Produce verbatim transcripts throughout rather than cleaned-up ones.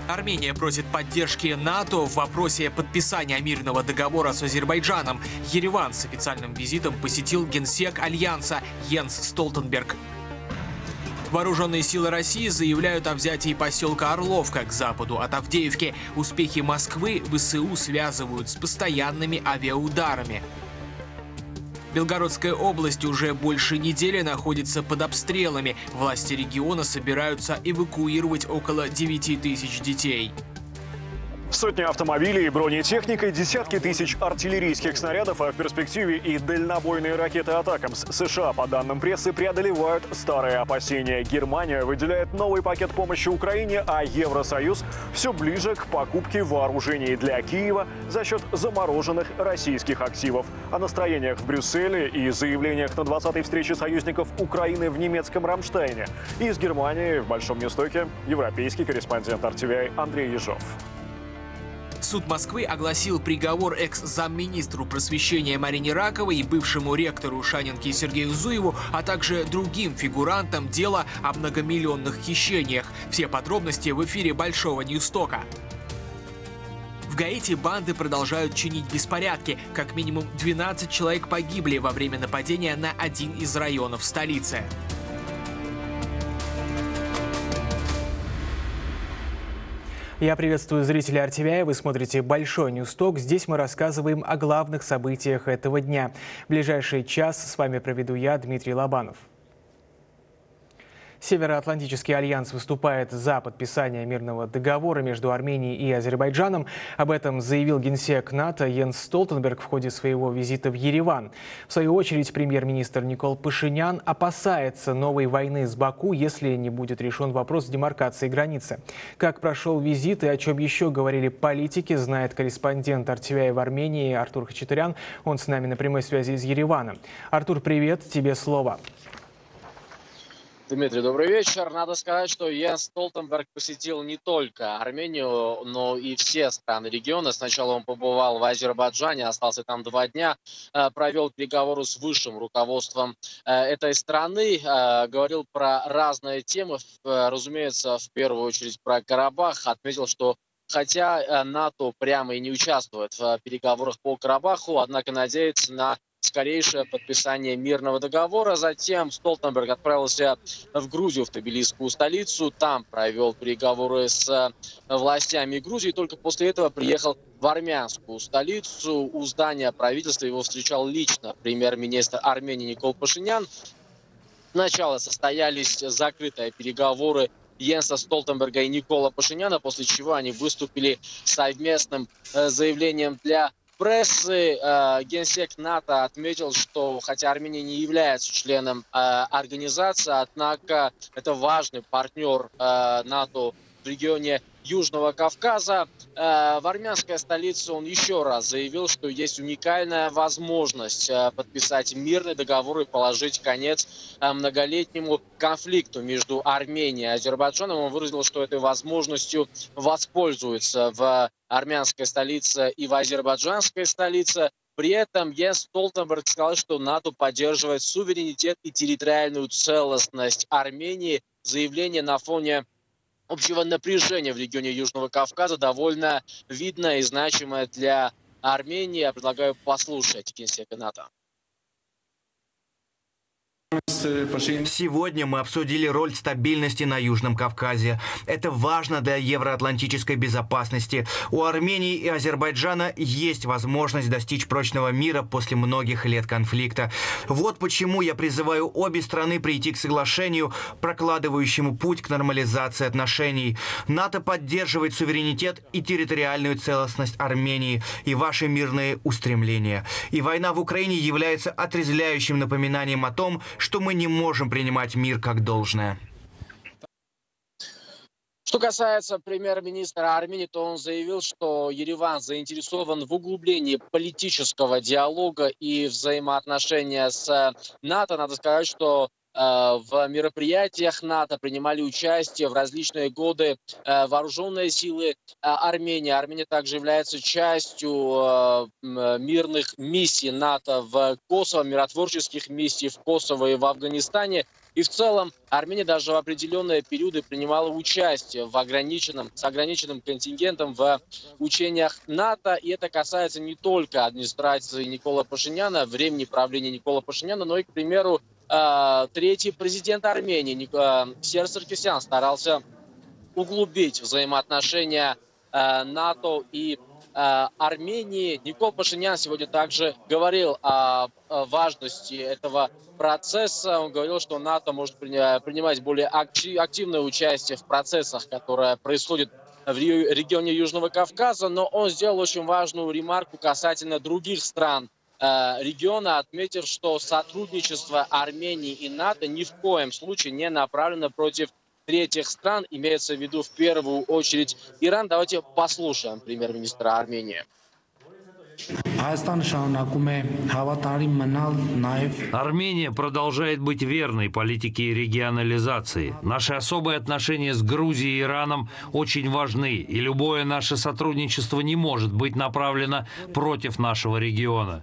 Армения просит поддержки НАТО в вопросе подписания мирного договора с Азербайджаном. Ереван с официальным визитом посетил генсек Альянса Йенс Столтенберг. Вооруженные силы России заявляют о взятии поселка Орловка к западу от Авдеевки. Успехи Москвы ВСУ связывают с постоянными авиаударами. Белгородская область уже больше недели находится под обстрелами. Власти региона собираются эвакуировать около девяти тысяч детей. Сотни автомобилей, бронетехника, десятки тысяч артиллерийских снарядов, а в перспективе и дальнобойные ракеты «Атакамс». США, по данным прессы, преодолевают старые опасения. Германия выделяет новый пакет помощи Украине, а Евросоюз все ближе к покупке вооружений для Киева за счет замороженных российских активов. О настроениях в Брюсселе и заявлениях на двадцатой встрече союзников Украины в немецком Рамштайне. Из Германии в Большом Нестоке европейский корреспондент эр ти ви ай Андрей Ежов. Суд Москвы огласил приговор экс-замминистру просвещения Марине Раковой и бывшему ректору Шанинки Сергею Зуеву, а также другим фигурантам дела о многомиллионных хищениях. Все подробности в эфире Большого Ньюстока. В Гаити банды продолжают чинить беспорядки. Как минимум двенадцать человек погибли во время нападения на один из районов столицы. Я приветствую зрителей эр ти ви ай. Вы смотрите Большой Ньюсток. Здесь мы рассказываем о главных событиях этого дня. В ближайший час с вами проведу я, Дмитрий Лобанов. Североатлантический альянс выступает за подписание мирного договора между Арменией и Азербайджаном. Об этом заявил генсек НАТО Йенс Столтенберг в ходе своего визита в Ереван. В свою очередь, премьер-министр Никол Пашинян опасается новой войны с Баку, если не будет решен вопрос демаркации границы. Как прошел визит и о чем еще говорили политики, знает корреспондент эр ти ви ай в Армении Артур Хачатурян. Он с нами на прямой связи из Еревана. Артур, привет, тебе слово. Дмитрий, добрый вечер. Надо сказать, что Йенс Столтенберг посетил не только Армению, но и все страны региона. Сначала он побывал в Азербайджане, остался там два дня, провел переговоры с высшим руководством этой страны, говорил про разные темы, разумеется, в первую очередь про Карабах. Отметил, что хотя НАТО прямо и не участвует в переговорах по Карабаху, однако надеется на скорейшее подписание мирного договора. Затем Столтенберг отправился в Грузию, в Тбилисскую столицу. Там провел переговоры с властями Грузии. Только после этого приехал в армянскую столицу. У здания правительства его встречал лично премьер-министр Армении Никол Пашинян. Сначала состоялись закрытые переговоры Йенса Столтенберга и Никола Пашиняна, после чего они выступили совместным заявлением для прессы. Генсек НАТО отметил, что хотя Армения не является членом организации, однако это важный партнер НАТО в регионе Южного Кавказа. В армянской столице он еще раз заявил, что есть уникальная возможность подписать мирный договор и положить конец многолетнему конфликту между Арменией и Азербайджаном. Он выразил, что этой возможностью воспользуется в армянской столице и в азербайджанской столице. При этом Йенс Столтенберг сказал, что НАТО поддерживает суверенитет и территориальную целостность Армении. Заявление на фоне общего напряжения в регионе Южного Кавказа довольно видное и значимое для Армении. Я предлагаю послушать генсека НАТО. Сегодня мы обсудили роль стабильности на Южном Кавказе. Это важно для евроатлантической безопасности. У Армении и Азербайджана есть возможность достичь прочного мира после многих лет конфликта. Вот почему я призываю обе страны прийти к соглашению, прокладывающему путь к нормализации отношений. НАТО поддерживает суверенитет и территориальную целостность Армении и ваши мирные устремления. И война в Украине является отрезвляющим напоминанием о том, что мы не можем принимать мир как должное. Что касается премьер-министра Армении, то он заявил, что Ереван заинтересован в углублении политического диалога и взаимоотношения с НАТО. Надо сказать, что в мероприятиях НАТО принимали участие в различные годы вооруженные силы Армении. Армения также является частью мирных миссий НАТО в Косово, миротворческих миссий в Косово и в Афганистане. И в целом Армения даже в определенные периоды принимала участие в ограниченном, с ограниченным контингентом в учениях НАТО. И это касается не только администрации Никола Пашиняна, времени правления Никола Пашиняна, но и, к примеру, третий президент Армении Серж Саркисян старался углубить взаимоотношения НАТО и Армении. Никол Пашинян сегодня также говорил о важности этого процесса. Он говорил, что НАТО может принимать более активное участие в процессах, которые происходят в регионе Южного Кавказа, но он сделал очень важную ремарку касательно других стран региона, отметив, что сотрудничество Армении и НАТО ни в коем случае не направлено против третьих стран, имеется в виду в первую очередь Иран. Давайте послушаем премьер-министра Армении. Армения продолжает быть верной политике регионализации. Наши особые отношения с Грузией и Ираном очень важны, и любое наше сотрудничество не может быть направлено против нашего региона.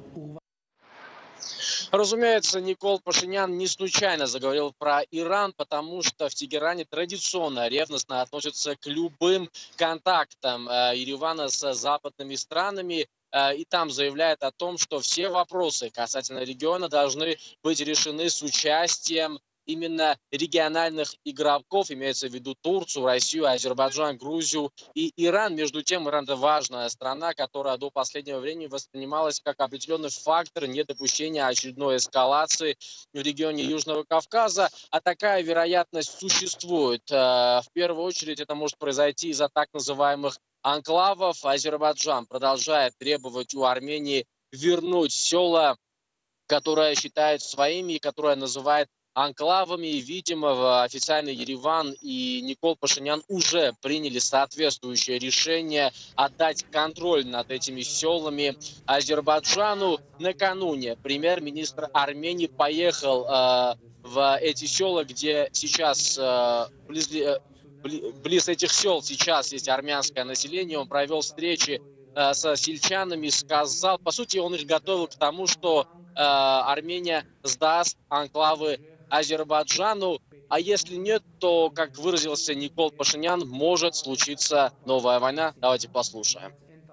Разумеется, Никол Пашинян не случайно заговорил про Иран, потому что в Тегеране традиционно ревностно относятся к любым контактам Еревана с западными странами. И там заявляет о том, что все вопросы касательно региона должны быть решены с участием именно региональных игроков, имеется в виду Турцию, Россию, Азербайджан, Грузию и Иран. Между тем, Иран – это важная страна, которая до последнего времени воспринималась как определенный фактор недопущения очередной эскалации в регионе Южного Кавказа. А такая вероятность существует. В первую очередь это может произойти из-за так называемых анклавов. Азербайджан продолжает требовать у Армении вернуть села, которые считают своими и которые называют анклавами. И, видимо, официальный Ереван и Никол Пашинян уже приняли соответствующее решение отдать контроль над этими селами Азербайджану. Накануне премьер-министр Армении поехал э, в эти села, где сейчас э, близ, э, близ этих сел сейчас есть армянское население. Он провел встречи э, с сельчанами, сказал, по сути, он их готовил к тому, что э, Армения сдаст анклавы Азербайджану, а если нет, то, как выразился Никол Пашинян, может случиться новая война. Давайте послушаем.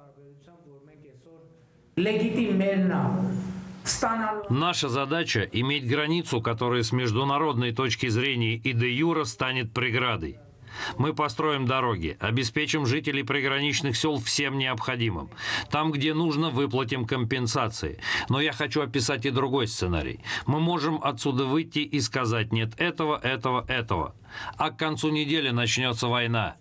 Наша задача – иметь границу, которая с международной точки зрения и де юре станет преградой. Мы построим дороги, обеспечим жителей приграничных сел всем необходимым. Там, где нужно, выплатим компенсации. Но я хочу описать и другой сценарий. Мы можем отсюда выйти и сказать «нет этого, этого, этого». А к концу недели начнется война.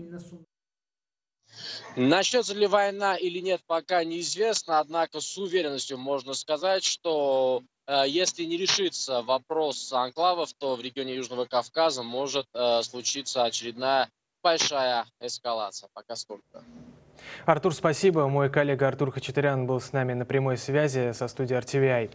Начнется ли война или нет, пока неизвестно. Однако с уверенностью можно сказать, что если не решится вопрос анклавов, то в регионе Южного Кавказа может э, случиться очередная большая эскалация. Пока столько. Артур, спасибо. Мой коллега Артур Хачатурян был с нами на прямой связи со студией эр ти ви ай.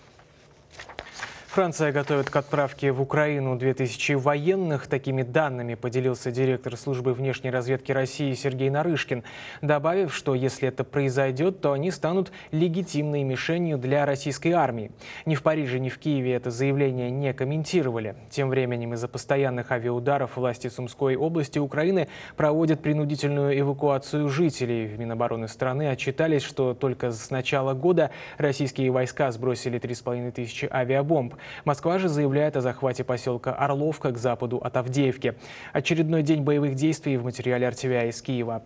Франция готовит к отправке в Украину две тысячи военных. Такими данными поделился директор службы внешней разведки России Сергей Нарышкин, добавив, что если это произойдет, то они станут легитимной мишенью для российской армии. Ни в Париже, ни в Киеве это заявление не комментировали. Тем временем из-за постоянных авиаударов власти Сумской области Украины проводят принудительную эвакуацию жителей. В Минобороны страны отчитались, что только с начала года российские войска сбросили три с половиной тысячи авиабомб. Москва же заявляет о захвате поселка Орловка к западу от Авдеевки. Очередной день боевых действий в материале эр ти ви ай из Киева.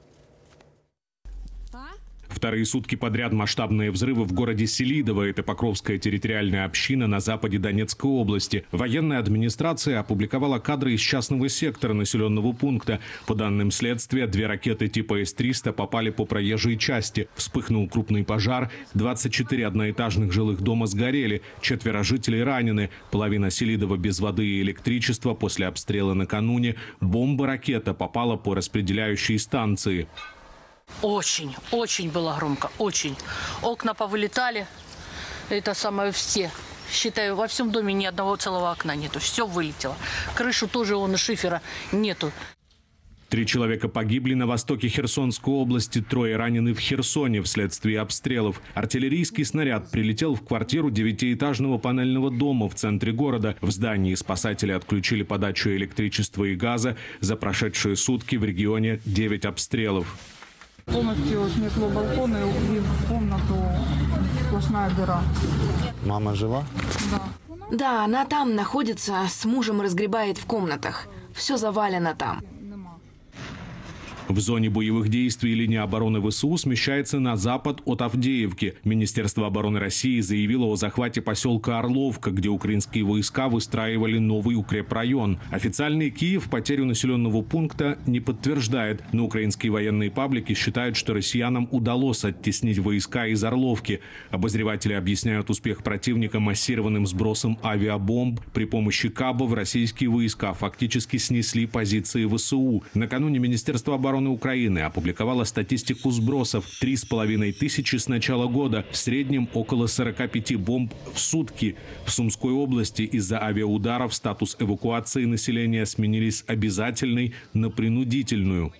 Вторые сутки подряд масштабные взрывы в городе Селидово. Это Покровская территориальная община на западе Донецкой области. Военная администрация опубликовала кадры из частного сектора населенного пункта. По данным следствия, две ракеты типа эс триста попали по проезжей части. Вспыхнул крупный пожар. двадцать четыре одноэтажных жилых дома сгорели. Четверо жителей ранены. Половина Селидова без воды и электричества после обстрела накануне. Бомба-ракета попала по распределяющей станции. Очень, очень было громко, очень. Окна повылетали, это самое все. Считаю, во всем доме ни одного целого окна нету, все вылетело. Крышу тоже, вон, шифера нету. Три человека погибли на востоке Херсонской области, трое ранены в Херсоне вследствие обстрелов. Артиллерийский снаряд прилетел в квартиру девятиэтажного панельного дома в центре города. В здании спасатели отключили подачу электричества и газа. За прошедшие сутки в регионе девять обстрелов. Полностью снесло балкон и в комнату сплошная дыра. Мама жива? Да. Да, она там находится, с мужем разгребает в комнатах. Все завалено там. В зоне боевых действий линия обороны ВСУ смещается на запад от Авдеевки. Министерство обороны России заявило о захвате поселка Орловка, где украинские войска выстраивали новый укрепрайон. Официальный Киев потерю населенного пункта не подтверждает, но украинские военные паблики считают, что россиянам удалось оттеснить войска из Орловки. Обозреватели объясняют успех противника массированным сбросом авиабомб. При помощи КАБов российские войска фактически снесли позиции ВСУ. Накануне Министерство обороны Украины опубликовала статистику сбросов. Три с половиной тысячи с начала года. В среднем около сорока пяти бомб в сутки. В Сумской области из-за авиаударов статус эвакуации населения сменились с обязательной на принудительную.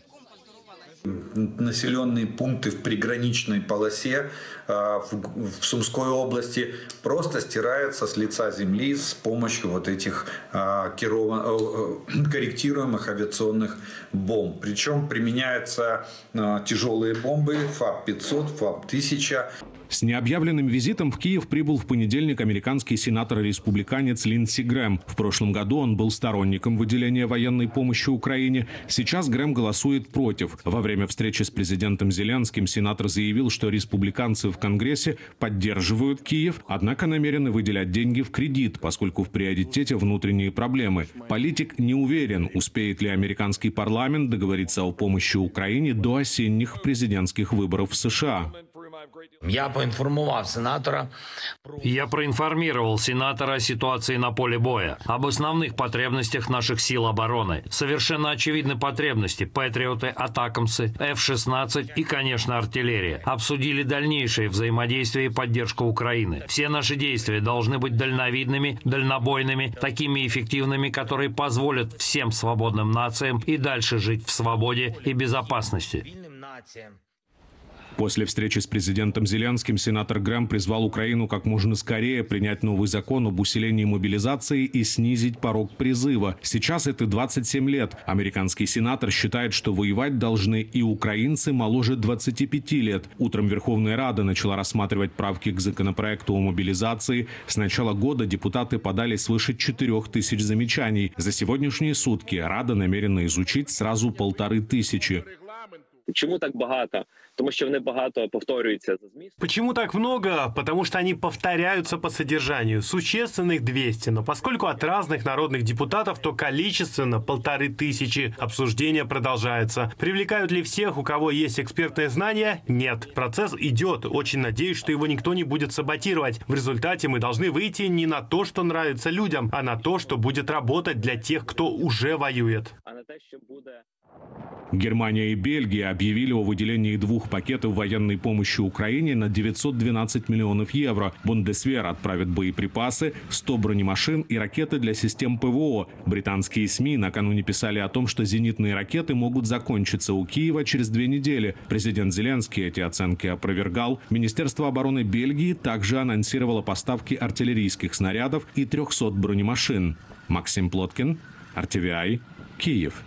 Населенные пункты в приграничной полосе в Сумской области просто стираются с лица земли с помощью вот этих корректируемых авиационных бомб. Причем применяются тяжелые бомбы ФАБ пятьсот, ФАБ тысяча. С необъявленным визитом в Киев прибыл в понедельник американский сенатор-республиканец Линдси Грэм. В прошлом году он был сторонником выделения военной помощи Украине. Сейчас Грэм голосует против. Во время встречи с президентом Зеленским сенатор заявил, что республиканцы в Конгрессе поддерживают Киев, однако намерены выделять деньги в кредит, поскольку в приоритете внутренние проблемы. Политик не уверен, успеет ли американский парламент договориться о помощи Украине до осенних президентских выборов в США. Я поинформировал сенатора. Я проинформировал сенатора о ситуации на поле боя, об основных потребностях наших сил обороны. Совершенно очевидны потребности: Патриоты, Атакамсы, эф шестнадцать и, конечно, артиллерия. Обсудили дальнейшее взаимодействие и поддержку Украины. Все наши действия должны быть дальновидными, дальнобойными, такими эффективными, которые позволят всем свободным нациям и дальше жить в свободе и безопасности. После встречи с президентом Зеленским сенатор Грэм призвал Украину как можно скорее принять новый закон об усилении мобилизации и снизить порог призыва. Сейчас это двадцать семь лет. Американский сенатор считает, что воевать должны и украинцы моложе двадцати пяти лет. Утром Верховная Рада начала рассматривать правки к законопроекту о мобилизации. С начала года депутаты подали свыше четырех тысяч замечаний. За сегодняшние сутки Рада намерена изучить сразу полторы тысячи. Чому так багато? Тому що вони багато повторюються за змістом. Почему так много? Потому что они повторяются по содержанию. Существенных двести, но поскольку от разных народных депутатов, то количественно полторы тысячи. Обсуждение продолжается. Привлекают ли всех, у кого есть экспертные знания? Нет. Процесс идет. Очень надеюсь, что его никто не будет саботировать. В результате мы должны выйти не на то, что нравится людям, а на то, что будет работать для тех, кто уже воюет. А на те, що буде... Германия и Бельгия объявили о выделении двух пакетов военной помощи Украине на девятьсот двенадцать миллионов евро. Бундесвер отправит боеприпасы, сто бронемашин и ракеты для систем ПВО. Британские СМИ накануне писали о том, что зенитные ракеты могут закончиться у Киева через две недели. Президент Зеленский эти оценки опровергал. Министерство обороны Бельгии также анонсировало поставки артиллерийских снарядов и трехсот бронемашин. Максим Плоткин, эр ти ви ай, Киев.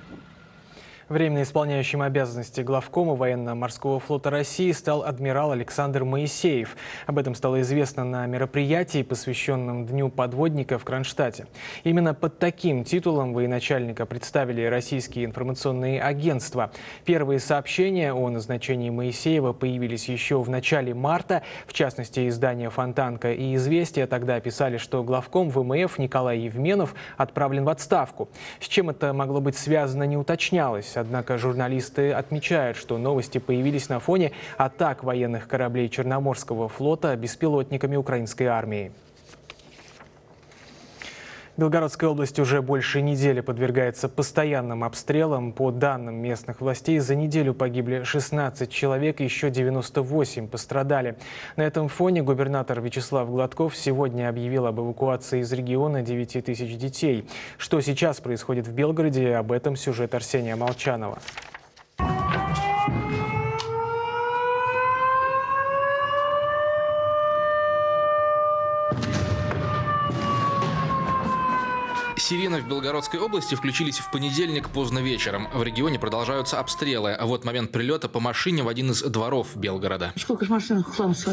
Временно исполняющим обязанности главкома военно-морского флота России стал адмирал Александр Моисеев. Об этом стало известно на мероприятии, посвященном Дню подводника в Кронштадте. Именно под таким титулом военачальника представили российские информационные агентства. Первые сообщения о назначении Моисеева появились еще в начале марта. В частности, издания «Фонтанка» и «Известия» тогда писали, что главком ВМФ Николай Евменов отправлен в отставку. С чем это могло быть связано, не уточнялось. Однако журналисты отмечают, что новости появились на фоне атак военных кораблей Черноморского флота беспилотниками украинской армии. Белгородская область уже больше недели подвергается постоянным обстрелам. По данным местных властей, за неделю погибли шестнадцать человек, еще девяносто восемь пострадали. На этом фоне губернатор Вячеслав Гладков сегодня объявил об эвакуации из региона девяти тысяч детей. Что сейчас происходит в Белгороде, об этом сюжет Арсения Молчанова. Сирены в Белгородской области включились в понедельник поздно вечером. В регионе продолжаются обстрелы. А вот момент прилета по машине в один из дворов Белгорода. Сколько ж машин?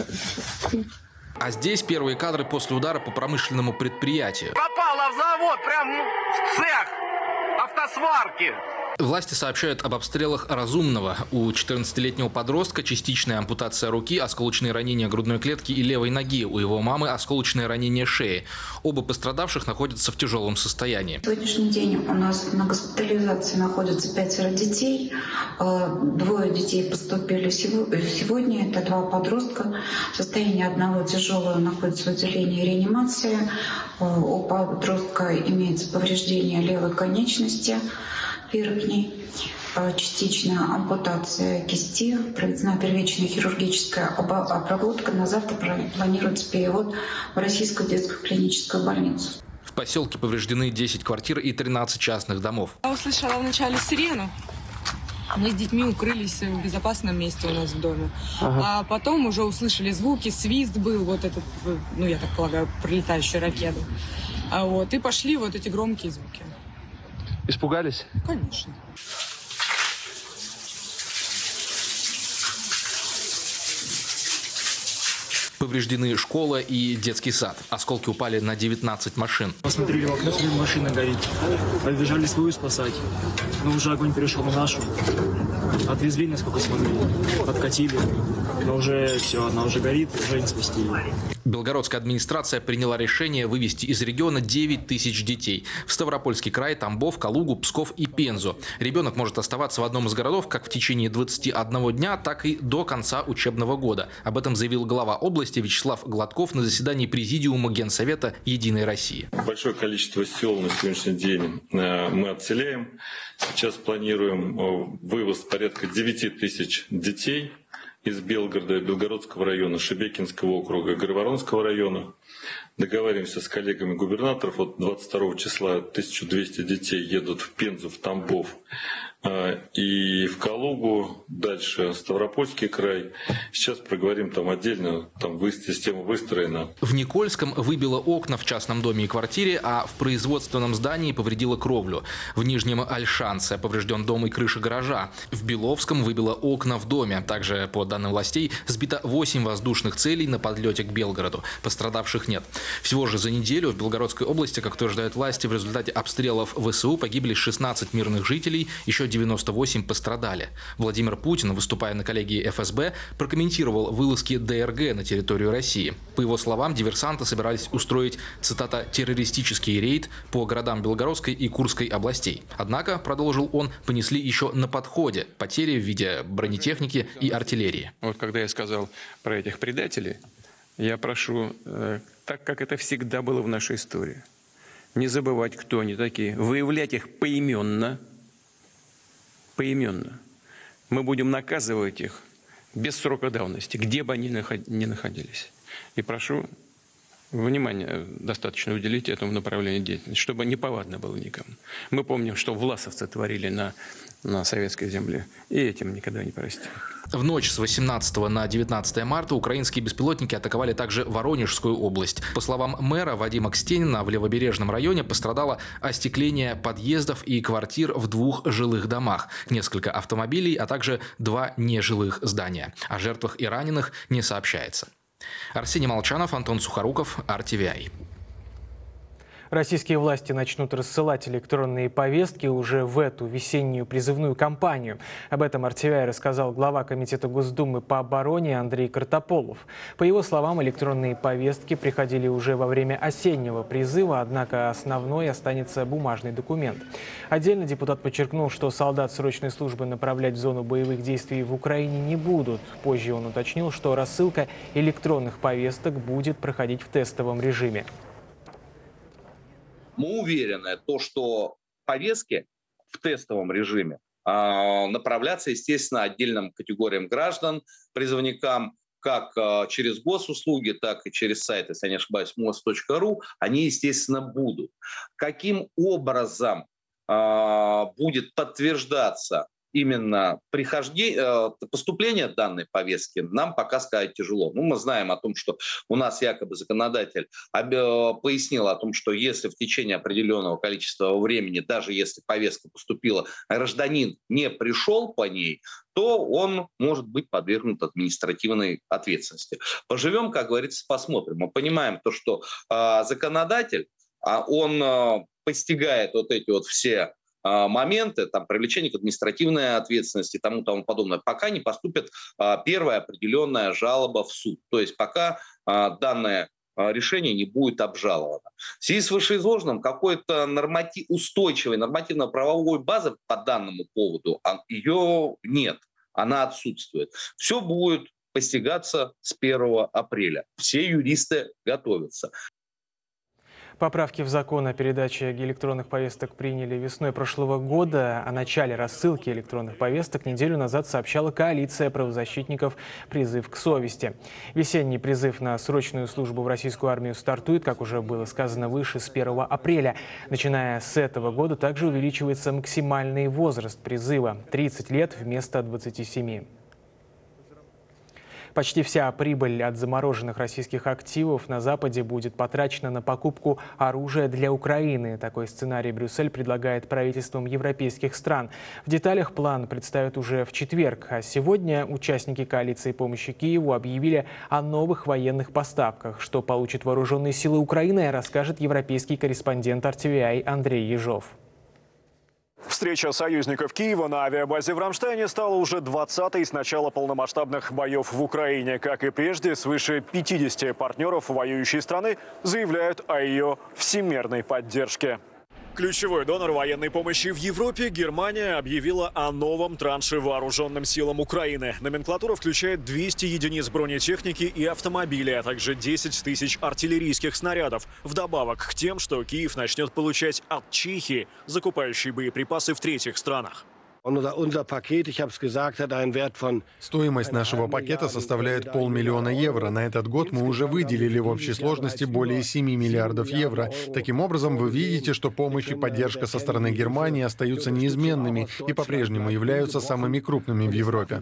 А здесь первые кадры после удара по промышленному предприятию. Попала в завод, прям в цех автосварки. Власти сообщают об обстрелах Разумного. У четырнадцатилетнего подростка частичная ампутация руки, осколочные ранения грудной клетки и левой ноги. У его мамы осколочное ранение шеи. Оба пострадавших находятся в тяжелом состоянии. В сегодняшний день у нас на госпитализации находятся пятеро детей. Двое детей поступили сегодня. Это два подростка. Состояние одного тяжелое, находится в отделении реанимации. У подростка имеется повреждение левой конечности верхней, частичная ампутация кисти, проведена первичная хирургическая обработка. На завтра планируется перевод в Российскую детскую клиническую больницу. В поселке повреждены десять квартир и тринадцать частных домов. Я услышала вначале сирену. Мы с детьми укрылись в безопасном месте у нас в доме. Ага. А потом уже услышали звуки, свист был, вот этот, ну я так полагаю, прилетающая ракета. А вот, и пошли вот эти громкие звуки. Испугались? Конечно. Повреждены школа и детский сад. Осколки упали на девятнадцать машин. Посмотрели в окно, смотрели, машина горит. Побежали свою спасать. Но уже огонь перешел на нашу. Отвезли, насколько смогли. Подкатили. Но уже все, она уже горит, уже не спасти ее. Белгородская администрация приняла решение вывести из региона девять тысяч детей. В Ставропольский край, Тамбов, Калугу, Псков и Пензу. Ребенок может оставаться в одном из городов как в течение двадцати одного дня, так и до конца учебного года. Об этом заявил глава области Вячеслав Гладков на заседании Президиума Генсовета «Единой России». Большое количество сел на сегодняшний день мы отселяем. Сейчас планируем вывоз порядка девяти тысяч детей из Белгорода, Белгородского района, Шебекинского округа, Гороворонского района. Договариваемся с коллегами губернаторов. Вот двадцать второго числа тысяча двести детей едут в Пензу, в Тамбов и в Калугу, дальше Ставропольский край. Сейчас проговорим там отдельно, там система выстроена. В Никольском выбило окна в частном доме и квартире, а в производственном здании повредило кровлю. В Нижнем Ольшанце поврежден дом и крыша гаража. В Беловском выбило окна в доме. Также, по данным властей, сбито восемь воздушных целей на подлете к Белгороду. Пострадавших нет. Всего же за неделю в Белгородской области, как утверждают власти, в результате обстрелов ВСУ погибли шестнадцать мирных жителей, еще девяносто восемь пострадали. Владимир Путин, выступая на коллегии эф эс бэ, прокомментировал вылазки дэ эр гэ на территорию России. По его словам, диверсанты собирались устроить, цитата, «террористический рейд» по городам Белгородской и Курской областей. Однако, продолжил он, понесли еще на подходе потери в виде бронетехники и артиллерии. Вот когда я сказал про этих предателей, я прошу, э, так как это всегда было в нашей истории, не забывать, кто они такие, выявлять их поименно, поименно. Мы будем наказывать их без срока давности, где бы они ни находились. И прошу внимание достаточно уделить этому направлению деятельности, чтобы неповадно было никому. Мы помним, что власовцы творили на, на советской земле, и этим никогда не простим. В ночь с восемнадцатого на девятнадцатое марта украинские беспилотники атаковали также Воронежскую область. По словам мэра Вадима Кстенина, в Левобережном районе пострадало остекление подъездов и квартир в двух жилых домах, несколько автомобилей, а также два нежилых здания. О жертвах и раненых не сообщается. Арсений Молчанов, Антон Сухоруков, ар ти ви ай. Российские власти начнут рассылать электронные повестки уже в эту весеннюю призывную кампанию. Об этом ар ти ви ай рассказал глава Комитета Госдумы по обороне Андрей Картополов. По его словам, электронные повестки приходили уже во время осеннего призыва, однако основной останется бумажный документ. Отдельно депутат подчеркнул, что солдат срочной службы направлять в зону боевых действий в Украине не будут. Позже он уточнил, что рассылка электронных повесток будет проходить в тестовом режиме. Мы уверены, то, что повестки в тестовом режиме направляться, естественно, отдельным категориям граждан, призывникам, как через госуслуги, так и через сайт, если я не ошибаюсь, мост точка ру, они, естественно, будут. Каким образом э, будет подтверждаться именно прихождение, э, поступление данной повестки, нам пока сказать тяжело. Ну, мы знаем о том, что у нас якобы законодатель об, э, пояснил о том, что если в течение определенного количества времени, даже если повестка поступила, гражданин не пришел по ней, то он может быть подвергнут административной ответственности. Поживем, как говорится, посмотрим. Мы понимаем то, что э, законодатель, э, он э, постигает вот эти вот все э, моменты, там, привлечение к административной ответственности и тому, тому подобное, пока не поступит э, первая определенная жалоба в суд. То есть пока э, данное решение не будет обжаловано. В связи с вышеизложенным какой-то норматив, устойчивой нормативно-правовой базы по данному поводу ее нет, она отсутствует. Все будет постигаться с первого апреля. Все юристы готовятся. Поправки в закон о передаче электронных повесток приняли весной прошлого года. О начале рассылки электронных повесток неделю назад сообщала коалиция правозащитников «Призыв к совести». Весенний призыв на срочную службу в российскую армию стартует, как уже было сказано выше, с первого апреля. Начиная с этого года также увеличивается максимальный возраст призыва – тридцать лет вместо двадцати семи. Почти вся прибыль от замороженных российских активов на Западе будет потрачена на покупку оружия для Украины. Такой сценарий Брюссель предлагает правительствам европейских стран. В деталях план представят уже в четверг. А сегодня участники коалиции помощи Киеву объявили о новых военных поставках. Что получат вооруженные силы Украины, расскажет европейский корреспондент эр ти ви ай Андрей Ежов. Встреча союзников Киева на авиабазе в Рамштайне стала уже двадцатой с начала полномасштабных боев в Украине. Как и прежде, свыше пятидесяти партнеров воюющей страны заявляют о ее всемирной поддержке. Ключевой донор военной помощи в Европе, Германия, объявила о новом транше вооруженным силам Украины. Номенклатура включает двести единиц бронетехники и автомобилей, а также десять тысяч артиллерийских снарядов. Вдобавок к тем, что Киев начнет получать от Чехии, закупающей боеприпасы в третьих странах. Стоимость нашего пакета составляет полмиллиона евро. На этот год мы уже выделили в общей сложности более семи миллиардов евро. Таким образом, вы видите, что помощь и поддержка со стороны Германии остаются неизменными и по-прежнему являются самыми крупными в Европе.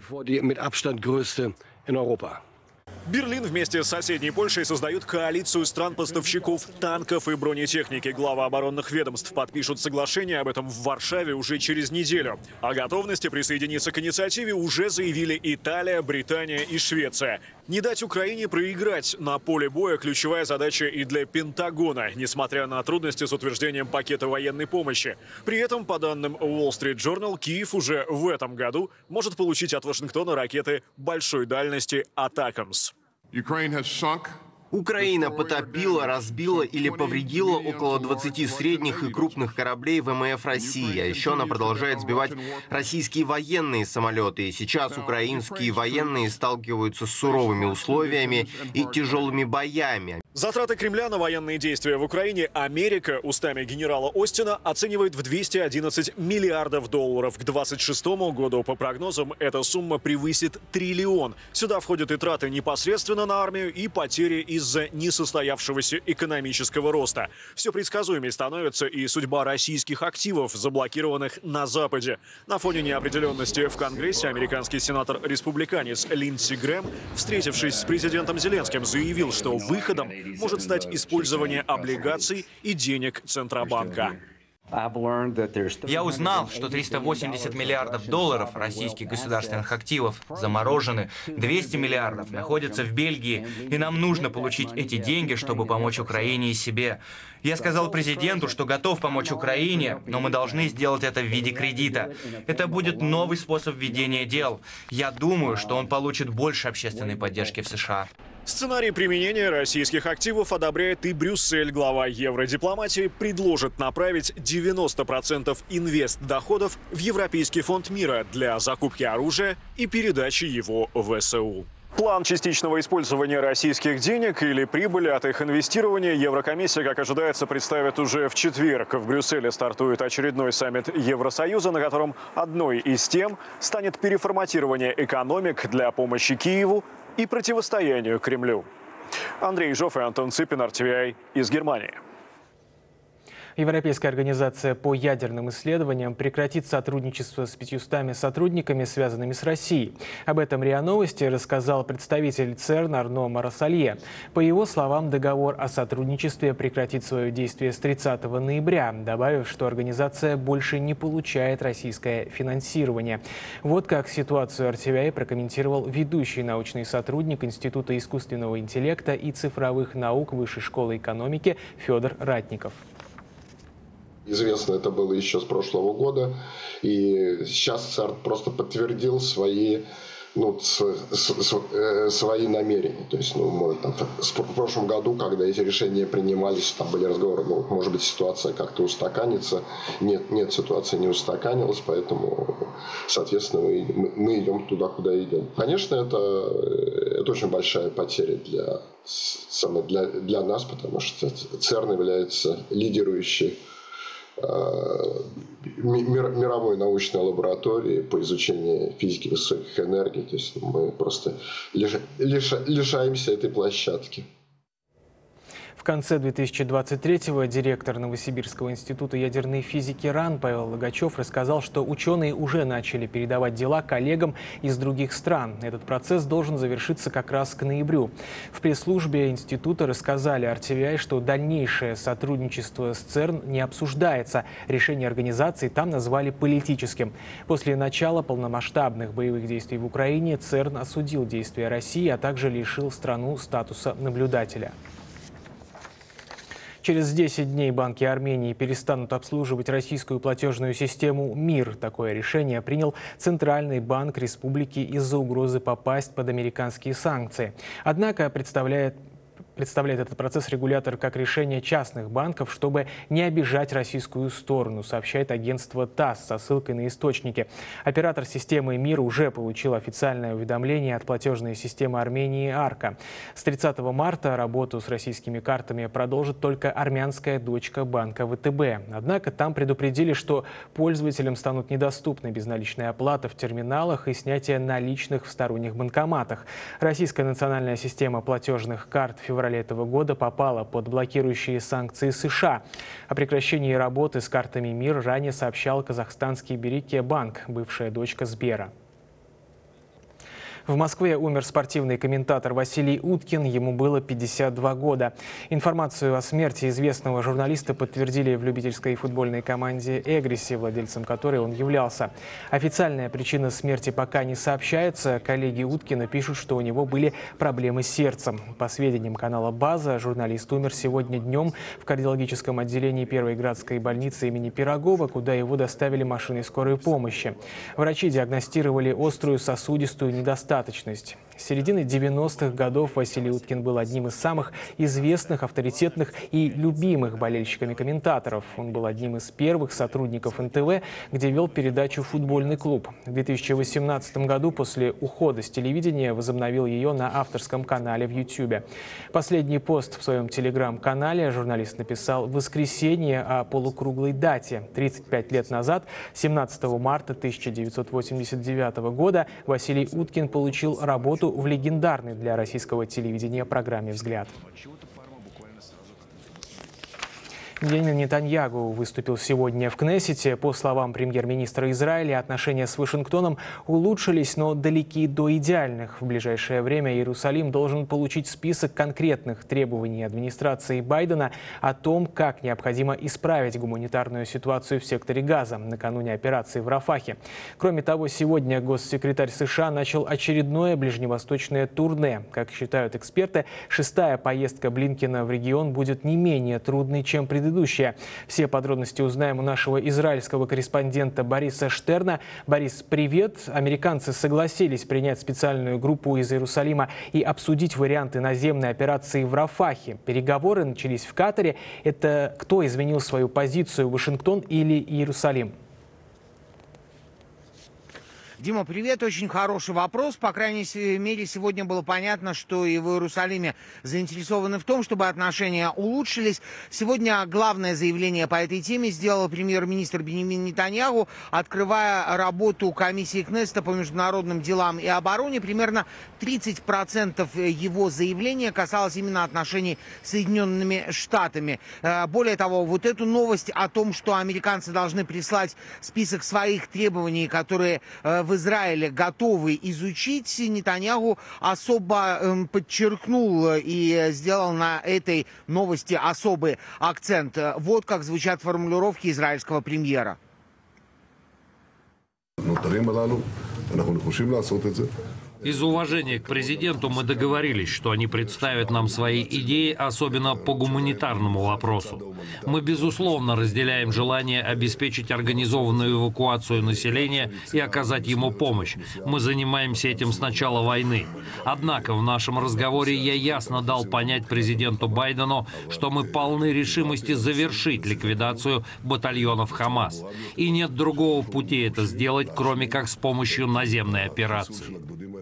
Берлин вместе с соседней Польшей создают коалицию стран-поставщиков танков и бронетехники. Главы оборонных ведомств подпишут соглашение об этом в Варшаве уже через неделю. О готовности присоединиться к инициативе уже заявили Италия, Британия и Швеция. Не дать Украине проиграть на поле боя – ключевая задача и для Пентагона, несмотря на трудности с утверждением пакета военной помощи. При этом, по данным Wall Street Journal, Киев уже в этом году может получить от Вашингтона ракеты большой дальности «Атакамс». Украина потопила, разбила или повредила около двадцати средних и крупных кораблей вэ эм эф России. А еще она продолжает сбивать российские военные самолеты. И сейчас украинские военные сталкиваются с суровыми условиями и тяжелыми боями. Затраты Кремля на военные действия в Украине Америка, устами генерала Остина, оценивает в двести одиннадцать миллиардов долларов. К двадцать шестому году, по прогнозам, эта сумма превысит триллион. Сюда входят и траты непосредственно на армию, и потери из-за несостоявшегося экономического роста. Все предсказуемее становится и судьба российских активов, заблокированных на Западе. На фоне неопределенности в Конгрессе американский сенатор-республиканец Линдси Грэм, встретившись с президентом Зеленским, заявил, что выходом может стать использование облигаций и денег Центробанка. Я узнал, что триста восемьдесят миллиардов долларов российских государственных активов заморожены, двести миллиардов находятся в Бельгии, и нам нужно получить эти деньги, чтобы помочь Украине и себе. Я сказал президенту, что готов помочь Украине, но мы должны сделать это в виде кредита. Это будет новый способ ведения дел. Я думаю, что он получит больше общественной поддержки в США. Сценарий применения российских активов одобряет и Брюссель. Глава евродипломатии предложит направить девяносто процентов инвестдоходов в Европейский фонд мира для закупки оружия и передачи его в вэ эс у. План частичного использования российских денег или прибыли от их инвестирования Еврокомиссия, как ожидается, представит уже в четверг. В Брюсселе стартует очередной саммит Евросоюза, на котором одной из тем станет переформатирование экономик для помощи Киеву и противостоянию Кремлю. Андрей Жов и Антон Цыпин, эр ти ви ай из Германии. Европейская организация по ядерным исследованиям прекратит сотрудничество с пятьюстами сотрудниками, связанными с Россией. Об этом РИА Новости рассказал представитель ЦЕРН Арно Марасалье. По его словам, договор о сотрудничестве прекратит свое действие с тридцатого ноября, добавив, что организация больше не получает российское финансирование. Вот как ситуацию эр ти ви ай прокомментировал ведущий научный сотрудник Института искусственного интеллекта и цифровых наук Высшей школы экономики Федор Ратников. Известно это было еще с прошлого года, и сейчас ЦЕРН просто подтвердил свои, ну, с, с, э, свои намерения. То есть, ну, может, там, в прошлом году, когда эти решения принимались, там были разговоры, ну, может быть, ситуация как-то устаканится. Нет, нет, ситуация не устаканилась, поэтому, соответственно, мы, мы идем туда, куда идем. Конечно, это, это очень большая потеря для, для, для нас, потому что ЦЕРН является лидирующей мировой научной лаборатории по изучению физики высоких энергий. То есть мы просто лишаемся этой площадки. В конце две тысячи двадцать третьего директор Новосибирского института ядерной физики РАН Павел Логачев рассказал, что ученые уже начали передавать дела коллегам из других стран. Этот процесс должен завершиться как раз к ноябрю. В пресс-службе института рассказали эр ти ви ай, что дальнейшее сотрудничество с ЦЕРН не обсуждается. Решение организации там назвали политическим. После начала полномасштабных боевых действий в Украине ЦЕРН осудил действия России, а также лишил страну статуса наблюдателя. Через десять дней банки Армении перестанут обслуживать российскую платежную систему МИР. Такое решение принял Центральный банк республики из-за угрозы попасть под американские санкции. Однако представляет Представляет этот процесс регулятор как решение частных банков, чтобы не обижать российскую сторону, сообщает агентство ТАСС со ссылкой на источники. Оператор системы МИР уже получил официальное уведомление от платежной системы Армении «Арка». С тридцатого марта работу с российскими картами продолжит только армянская дочка банка вэ тэ бэ. Однако там предупредили, что пользователям станут недоступны безналичная оплата в терминалах и снятие наличных в сторонних банкоматах. Российская национальная система платежных карт в феврале этого года попала под блокирующие санкции США. О прекращении работы с картами МИР ранее сообщал казахстанский Береке-банк, бывшая дочка Сбера. В Москве умер спортивный комментатор Василий Уткин, ему было пятьдесят два года. Информацию о смерти известного журналиста подтвердили в любительской футбольной команде «Эгриси», владельцем которой он являлся. Официальная причина смерти пока не сообщается. Коллеги Уткина пишут, что у него были проблемы с сердцем. По сведениям канала «База», журналист умер сегодня днем в кардиологическом отделении Первой градской больницы имени Пирогова, куда его доставили машиной скорой помощи. Врачи диагностировали острую сосудистую недостаточность. С середины девяностых годов Василий Уткин был одним из самых известных, авторитетных и любимых болельщиками-комментаторов. Он был одним из первых сотрудников эн тэ вэ, где вел передачу «Футбольный клуб». В две тысячи восемнадцатом году после ухода с телевидения возобновил ее на авторском канале в Ютьюбе. Последний пост в своем телеграм-канале журналист написал в воскресенье о полукруглой дате. тридцать пять лет назад, семнадцатого марта тысяча девятьсот восемьдесят девятого года, Василий Уткин получил получил работу в легендарной для российского телевидения программе «Взгляд». Беньямин Нетаньяху выступил сегодня в Кнессете. По словам премьер-министра Израиля, отношения с Вашингтоном улучшились, но далеки до идеальных. В ближайшее время Иерусалим должен получить список конкретных требований администрации Байдена о том, как необходимо исправить гуманитарную ситуацию в секторе Газа накануне операции в Рафахе. Кроме того, сегодня госсекретарь США начал очередное ближневосточное турне. Как считают эксперты, шестая поездка Блинкена в регион будет не менее трудной, чем предыдущая. Предыдущая. Все подробности узнаем у нашего израильского корреспондента Бориса Штерна. Борис, привет. Американцы согласились принять специальную группу из Иерусалима и обсудить варианты наземной операции в Рафахе. Переговоры начались в Катаре. Это кто изменил свою позицию, Вашингтон или Иерусалим? Дима, привет. Очень хороший вопрос. По крайней мере, сегодня было понятно, что и в Иерусалиме заинтересованы в том, чтобы отношения улучшились. Сегодня главное заявление по этой теме сделал премьер-министр Биньямин Нетаньяху, открывая работу комиссии Кнессета по международным делам и обороне. Примерно тридцать процентов его заявления касалось именно отношений с Соединенными Штатами. Более того, вот эту новость о том, что американцы должны прислать список своих требований, которые в Израиле готовы изучить, Нетаньяху особо подчеркнул и сделал на этой новости особый акцент. Вот как звучат формулировки израильского премьера. Из уважения к президенту мы договорились, что они представят нам свои идеи, особенно по гуманитарному вопросу. Мы, безусловно, разделяем желание обеспечить организованную эвакуацию населения и оказать ему помощь. Мы занимаемся этим с начала войны. Однако в нашем разговоре я ясно дал понять президенту Байдену, что мы полны решимости завершить ликвидацию батальонов Хамас. И нет другого пути это сделать, кроме как с помощью наземной операции.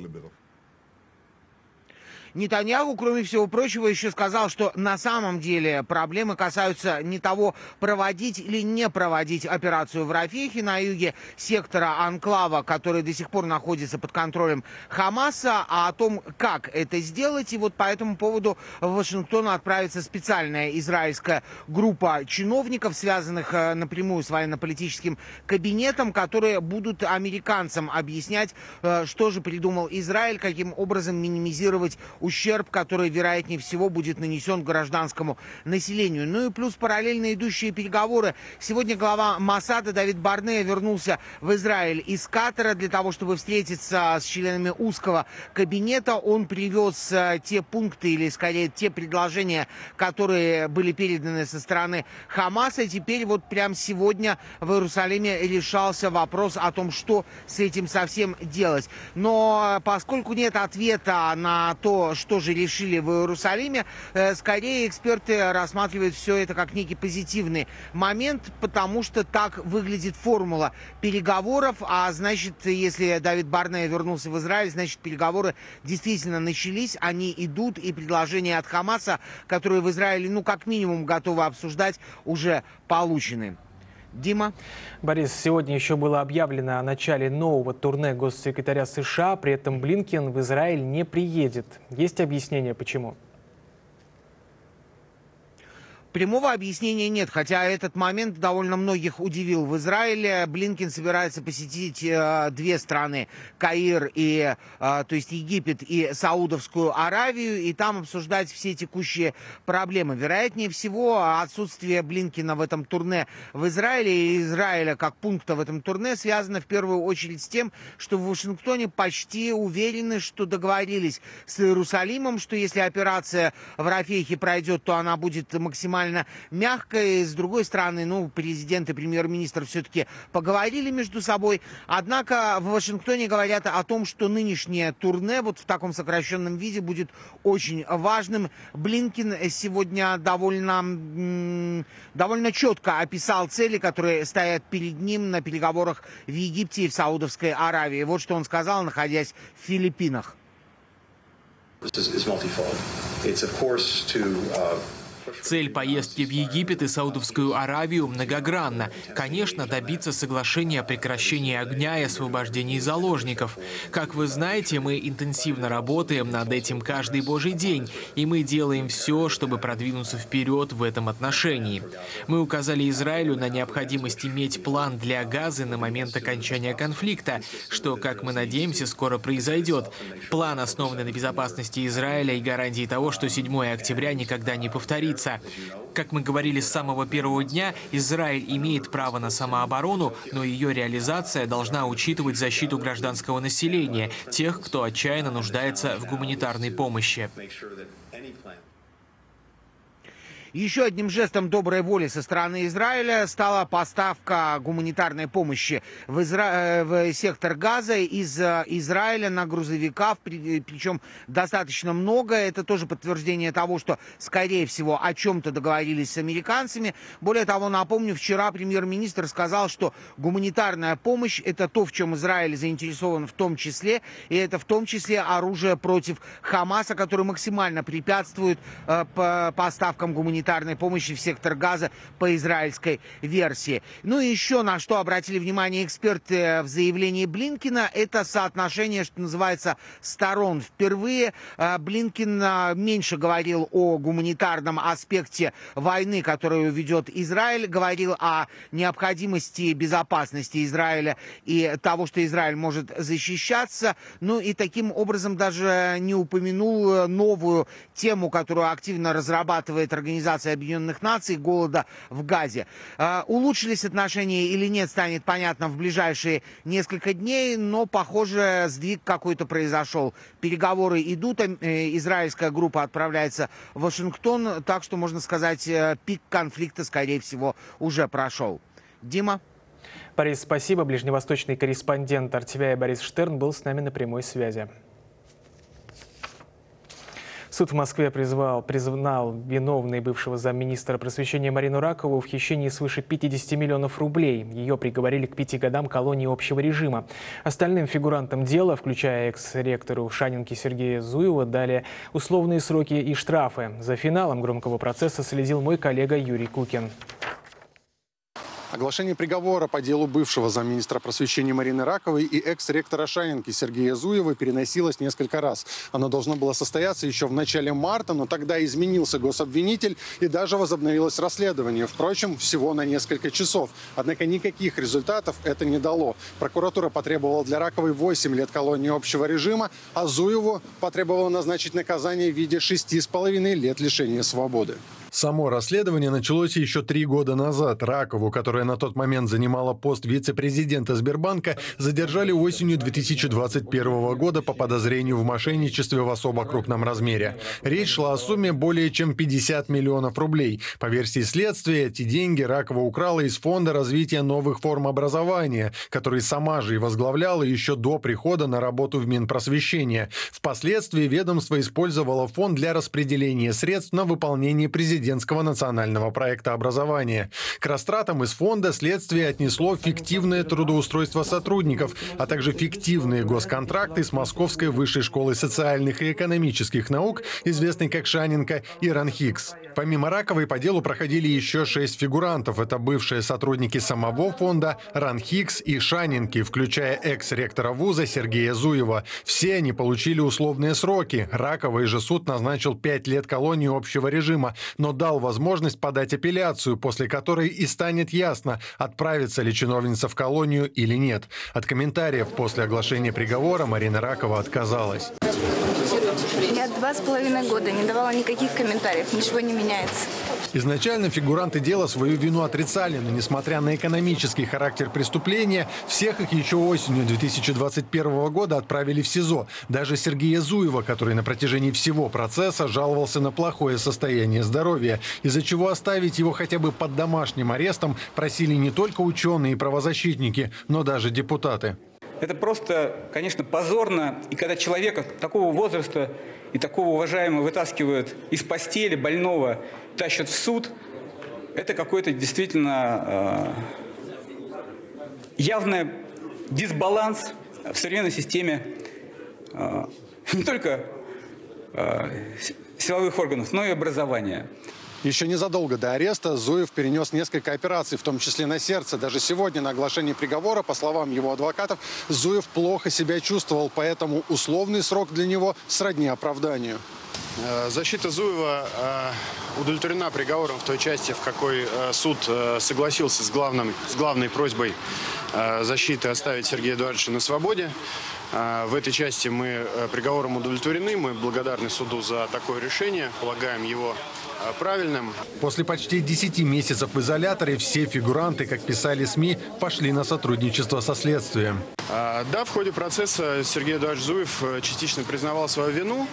Нетаньяху, кроме всего прочего, еще сказал, что на самом деле проблемы касаются не того, проводить или не проводить операцию в Рафехе на юге сектора анклава, который до сих пор находится под контролем Хамаса, а о том, как это сделать. И вот по этому поводу в Вашингтон отправится специальная израильская группа чиновников, связанных напрямую с военно-политическим кабинетом, которые будут американцам объяснять, что же придумал Израиль, каким образом минимизировать ущерб, который, вероятнее всего, будет нанесен гражданскому населению. Ну и плюс параллельно идущие переговоры. Сегодня глава Моссада Давид Барнея вернулся в Израиль из Катара для того, чтобы встретиться с членами узкого кабинета. Он привез те пункты, или скорее те предложения, которые были переданы со стороны Хамаса. Теперь вот прямо сегодня в Иерусалиме решался вопрос о том, что с этим совсем делать. Но поскольку нет ответа на то, что же решили в Иерусалиме, скорее эксперты рассматривают все это как некий позитивный момент, потому что так выглядит формула переговоров, а значит, если Давид Барнея вернулся в Израиль, значит, переговоры действительно начались, они идут, и предложения от Хамаса, которые в Израиле, ну, как минимум, готовы обсуждать, уже получены. Дима. Борис, сегодня еще было объявлено о начале нового турне госсекретаря США, при этом Блинкен в Израиль не приедет. Есть объяснение, почему? Прямого объяснения нет, хотя этот момент довольно многих удивил в Израиле. Блинкен собирается посетить э, две страны, Каир, и, э, то есть Египет и Саудовскую Аравию, и там обсуждать все текущие проблемы. Вероятнее всего, отсутствие Блинкена в этом турне в Израиле и Израиля как пункта в этом турне связано в первую очередь с тем, что в Вашингтоне почти уверены, что договорились с Иерусалимом, что если операция в Рафехе пройдет, то она будет максимально мягкой. С другой стороны, ну, президент и премьер-министр все-таки поговорили между собой. Однако в Вашингтоне говорят о том, что нынешнее турне вот в таком сокращенном виде будет очень важным. Блинкен сегодня довольно, довольно четко описал цели, которые стоят перед ним на переговорах в Египте и в Саудовской Аравии. Вот что он сказал, находясь в Филиппинах. Цель поездки в Египет и Саудовскую Аравию многогранна. Конечно, добиться соглашения о прекращении огня и освобождении заложников. Как вы знаете, мы интенсивно работаем над этим каждый божий день, и мы делаем все, чтобы продвинуться вперед в этом отношении. Мы указали Израилю на необходимость иметь план для Газы на момент окончания конфликта, что, как мы надеемся, скоро произойдет. План, основанный на безопасности Израиля и гарантии того, что седьмое октября никогда не повторится. Как мы говорили с самого первого дня, Израиль имеет право на самооборону, но ее реализация должна учитывать защиту гражданского населения, тех, кто отчаянно нуждается в гуманитарной помощи. Еще одним жестом доброй воли со стороны Израиля стала поставка гуманитарной помощи в, Изра... в сектор Газа из Израиля на грузовиках, причем достаточно много. Это тоже подтверждение того, что, скорее всего, о чем-то договорились с американцами. Более того, напомню, вчера премьер-министр сказал, что гуманитарная помощь – это то, в чем Израиль заинтересован в том числе, и это в том числе оружие против Хамаса, который максимально препятствует э, по поставкам гуманитарной помощи в сектор Газа по израильской версии. Ну и еще на что обратили внимание эксперты в заявлении Блинкена, это соотношение, что называется, сторон. Впервые э, Блинкен э, меньше говорил о гуманитарном аспекте войны, которую ведет Израиль, говорил о необходимости безопасности Израиля и того, что Израиль может защищаться. Ну и таким образом даже не упомянул новую тему, которую активно разрабатывает Организация Объединенных Наций, голода в Газе. Э, улучшились отношения или нет, станет понятно в ближайшие несколько дней, но, похоже, сдвиг какой-то произошел. Переговоры идут, э, израильская группа отправляется в Вашингтон, так что, можно сказать, э, пик конфликта, скорее всего, уже прошел. Дима? Борис, спасибо. Ближневосточный корреспондент эр ти ви ай Борис Штерн был с нами на прямой связи. Суд в Москве призвал, признал виновной бывшего замминистра просвещения Марину Ракову в хищении свыше пятидесяти миллионов рублей. Ее приговорили к пяти годам колонии общего режима. Остальным фигурантам дела, включая экс-ректору Шанинки Сергея Зуева, дали условные сроки и штрафы. За финалом громкого процесса следил мой коллега Юрий Кукин. Оглашение приговора по делу бывшего замминистра просвещения Марины Раковой и экс-ректора Шанинки Сергея Зуева переносилось несколько раз. Оно должно было состояться еще в начале марта, но тогда изменился гособвинитель и даже возобновилось расследование. Впрочем, всего на несколько часов. Однако никаких результатов это не дало. Прокуратура потребовала для Раковой восемь лет колонии общего режима, а Зуеву потребовала назначить наказание в виде шести с половиной лет лишения свободы. Само расследование началось еще три года назад. Ракову, которая на тот момент занимала пост вице-президента Сбербанка, задержали осенью две тысячи двадцать первого года по подозрению в мошенничестве в особо крупном размере. Речь шла о сумме более чем пятьдесят миллионов рублей. По версии следствия, эти деньги Ракова украла из Фонда развития новых форм образования, который сама же и возглавляла еще до прихода на работу в Минпросвещение. Впоследствии ведомство использовало фонд для распределения средств на выполнение президентского президентского национального проекта образования. К растратам из фонда следствие отнесло фиктивное трудоустройство сотрудников, а также фиктивные госконтракты с Московской высшей школой социальных и экономических наук, известной как Шанинка, и РАНХИКС. Помимо Раковой по делу проходили еще шесть фигурантов. Это бывшие сотрудники самого фонда, РАНХИКС и Шанинки, включая экс-ректора вуза Сергея Зуева. Все они получили условные сроки. Раковой же суд назначил пять лет колонии общего режима, но дал возможность подать апелляцию, после которой и станет ясно, отправится ли чиновница в колонию или нет. От комментариев после оглашения приговора Марина Ракова отказалась. Я два с половиной года не давала никаких комментариев, ничего не меняется. Изначально фигуранты дела свою вину отрицали, но несмотря на экономический характер преступления, всех их еще осенью две тысячи двадцать первого года отправили в СИЗО. Даже Сергея Зуева, который на протяжении всего процесса жаловался на плохое состояние здоровья, из-за чего оставить его хотя бы под домашним арестом просили не только ученые и правозащитники, но даже депутаты. Это просто, конечно, позорно. И когда человека такого возраста и такого уважаемого вытаскивают из постели больного, тащат в суд, это какой-то действительно э, явный дисбаланс в современной системе э, не только э, силовых органов, но и образования. Еще незадолго до ареста Зуев перенес несколько операций, в том числе на сердце. Даже сегодня на оглашении приговора, по словам его адвокатов, Зуев плохо себя чувствовал, поэтому условный срок для него сродни оправданию. Защита Зуева удовлетворена приговором в той части, в какой суд согласился с, главным, с главной просьбой защиты оставить Сергея Эдуардовича на свободе. В этой части мы приговором удовлетворены. Мы благодарны суду за такое решение. Полагаем его правильным. После почти десяти месяцев в изоляторе все фигуранты, как писали СМИ, пошли на сотрудничество со следствием. Да, в ходе процесса Сергей Эдуардович Зуев частично признавал свою вину.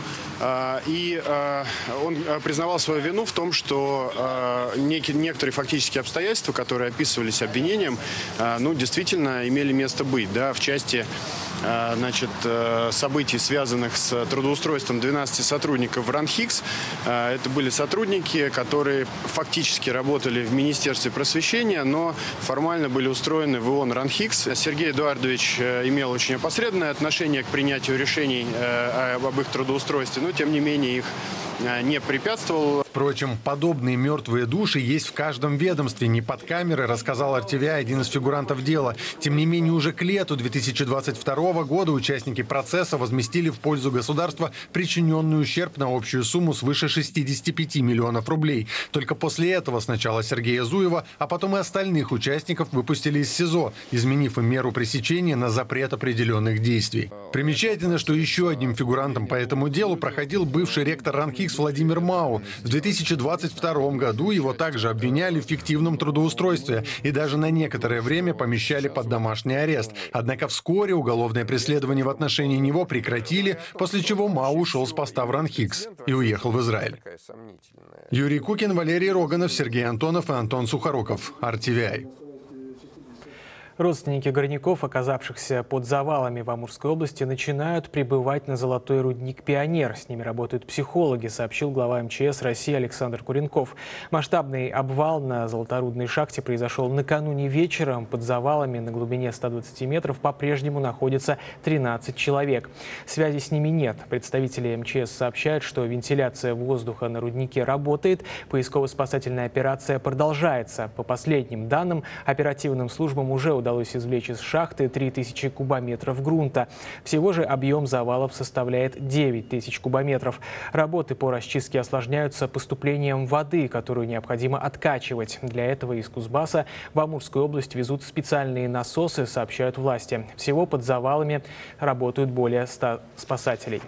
И он признавал свою вину в том, что некоторые фактические обстоятельства, которые описывались обвинением, ну, действительно имели место быть. Да, в части значит, событий, связанных с трудоустройством двенадцати сотрудников в РАНХИКС. Это были сотрудники, которые фактически работали в Министерстве просвещения, но формально были устроены в ИОН РАНХИКС. Сергей Эдуардович имел очень опосредованное отношение к принятию решений об их трудоустройстве, но тем не менее их не препятствовал. Впрочем, подобные мертвые души есть в каждом ведомстве. Не под камерой, рассказал эр тэ вэ, один из фигурантов дела. Тем не менее, уже к лету две тысячи двадцать второго года участники процесса возместили в пользу государства причиненный ущерб на общую сумму свыше шестидесяти пяти миллионов рублей. Только после этого сначала Сергея Зуева, а потом и остальных участников выпустили из СИЗО, изменив им меру пресечения на запрет определенных действий. Примечательно, что еще одним фигурантом по этому делу проходил бывший ректор РАНХИКС Владимир Мау. В две тысячи двадцать втором году его также обвиняли в фиктивном трудоустройстве и даже на некоторое время помещали под домашний арест. Однако вскоре уголовное преследование в отношении него прекратили, после чего Мау ушел с поста в РАНХИКС и уехал в Израиль. Юрий Кукин, Валерий Роганов, Сергей Антонов и Антон Сухоруков. эр тэ вэ. Родственники горняков, оказавшихся под завалами в Амурской области, начинают прибывать на золотой рудник «Пионер». С ними работают психологи, сообщил глава эм че эс России Александр Куренков. Масштабный обвал на золоторудной шахте произошел накануне вечером. Под завалами на глубине ста двадцати метров по-прежнему находится тринадцать человек. Связи с ними нет. Представители эм че эс сообщают, что вентиляция воздуха на руднике работает. Поисково-спасательная операция продолжается. По последним данным, оперативным службам уже удалось удалось извлечь из шахты три тысячи кубометров грунта. Всего же объем завалов составляет девять тысяч кубометров. Работы по расчистке осложняются поступлением воды, которую необходимо откачивать. Для этого из Кузбасса в Амурскую область везут специальные насосы, сообщают власти. Всего под завалами работают более ста спасателей.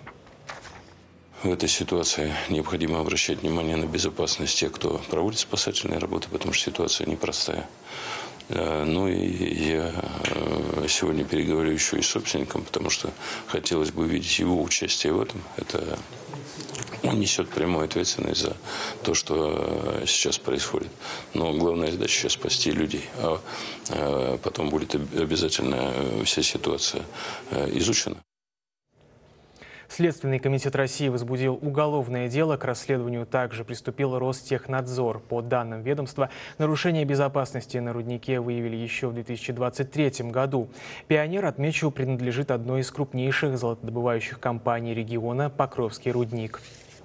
В этой ситуации необходимо обращать внимание на безопасность тех, кто проводит спасательные работы, потому что ситуация непростая. Ну и я сегодня переговорю еще и с собственником, потому что хотелось бы увидеть его участие в этом. Это он несет прямую ответственность за то, что сейчас происходит. Но главная задача сейчас спасти людей. А потом будет обязательно вся ситуация изучена. Следственный комитет России возбудил уголовное дело. К расследованию также приступил Ростехнадзор. По данным ведомства, нарушение безопасности на руднике выявили еще в две тысячи двадцать третьем году. «Пионер», отмечу, принадлежит одной из крупнейших золотодобывающих компаний региона «Покровский рудник».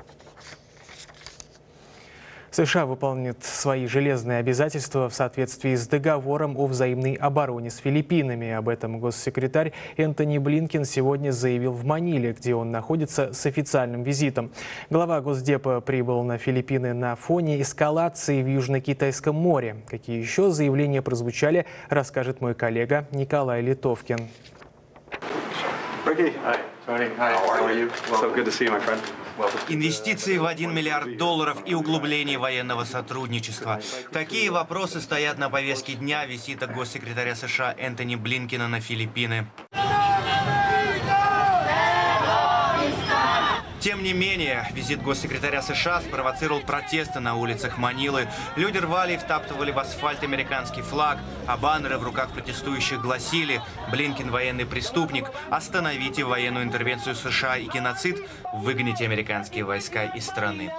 США выполнит свои железные обязательства в соответствии с договором о взаимной обороне с Филиппинами. Об этом госсекретарь Энтони Блинкен сегодня заявил в Маниле, где он находится с официальным визитом. Глава Госдепа прибыл на Филиппины на фоне эскалации в Южно-Китайском море. Какие еще заявления прозвучали, расскажет мой коллега Николай Литовкин. Инвестиции в один миллиард долларов и углубление военного сотрудничества. Такие вопросы стоят на повестке дня визита госсекретаря США Энтони Блинкена на Филиппины. Тем не менее, визит госсекретаря США спровоцировал протесты на улицах Манилы. Люди рвали и втаптывали в асфальт американский флаг, а баннеры в руках протестующих гласили: «Блинкен – военный преступник, остановите военную интервенцию США и геноцид, выгоните американские войска из страны».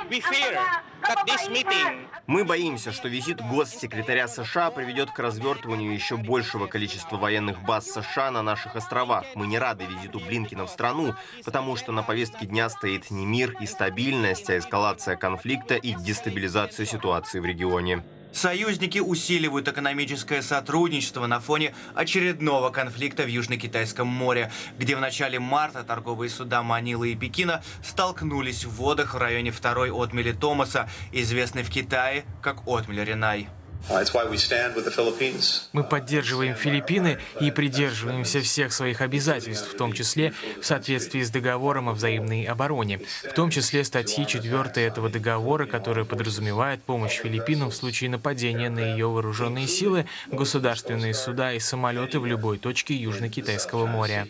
Мы боимся, что визит госсекретаря США приведет к развертыванию еще большего количества военных баз США на наших островах. Мы не рады визиту Блинкена в страну, потому что на повестке дня стоит не мир и стабильность, а эскалация конфликта и дестабилизация ситуации в регионе. Союзники усиливают экономическое сотрудничество на фоне очередного конфликта в Южно-Китайском море, где в начале марта торговые суда Манилы и Пекина столкнулись в водах в районе второй отмели Томаса, известной в Китае как отмель Ренай. Мы поддерживаем Филиппины и придерживаемся всех своих обязательств, в том числе в соответствии с договором о взаимной обороне, в том числе статьи четвёртой этого договора, которая подразумевает помощь Филиппинам в случае нападения на ее вооруженные силы, государственные суда и самолеты в любой точке Южно-Китайского моря.